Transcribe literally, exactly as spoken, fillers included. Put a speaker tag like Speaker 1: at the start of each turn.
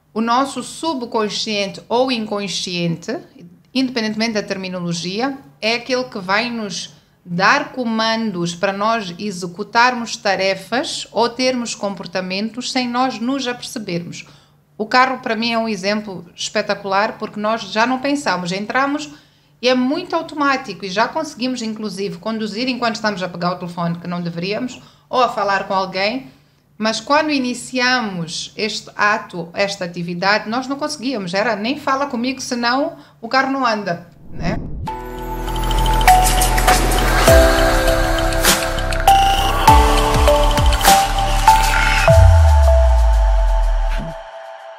Speaker 1: O nosso subconsciente ou inconsciente, independentemente da terminologia, é aquele que vai nos dar comandos para nós executarmos tarefas ou termos comportamentos sem nós nos apercebermos. O carro, para mim, é um exemplo espetacular, porque nós já não pensamos, entramos e é muito automático e já conseguimos, inclusive, conduzir enquanto estamos a pegar o telefone, que não deveríamos, ou a falar com alguém. Mas quando iniciamos este ato, esta atividade, nós não conseguíamos. Era nem fala comigo, senão o carro não anda, né?